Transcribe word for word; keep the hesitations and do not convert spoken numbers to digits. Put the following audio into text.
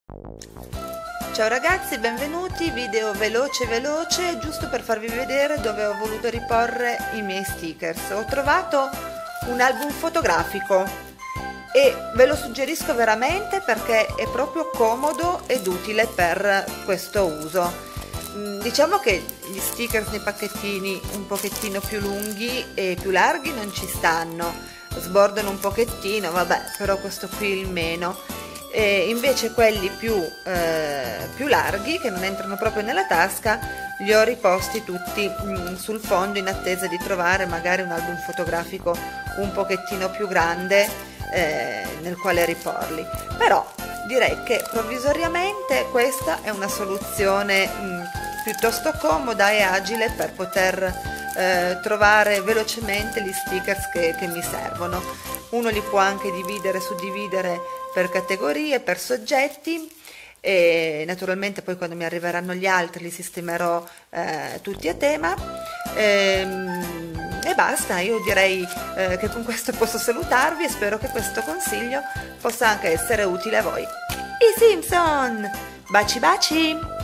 Ciao ragazzi, benvenuti, video veloce veloce, giusto per farvi vedere dove ho voluto riporre i miei stickers. Ho trovato un album fotografico e ve lo suggerisco veramente perché è proprio comodo ed utile per questo uso. Diciamo che gli stickers nei pacchettini un pochettino più lunghi e più larghi non ci stanno, sbordano un pochettino, vabbè, però questo qui il meno. E invece quelli più, eh, più larghi, che non entrano proprio nella tasca, li ho riposti tutti mh, sul fondo in attesa di trovare magari un album fotografico un pochettino più grande eh, nel quale riporli. Però direi che provvisoriamente questa è una soluzione mh, piuttosto comoda e agile per poter eh, trovare velocemente gli stickers che, che mi servono. Uno li può anche dividere, suddividere per categorie, per soggetti, e naturalmente poi quando mi arriveranno gli altri li sistemerò eh, tutti a tema. Ehm, e basta, io direi eh, che con questo posso salutarvi e spero che questo consiglio possa anche essere utile a voi. I Simpson! Baci baci!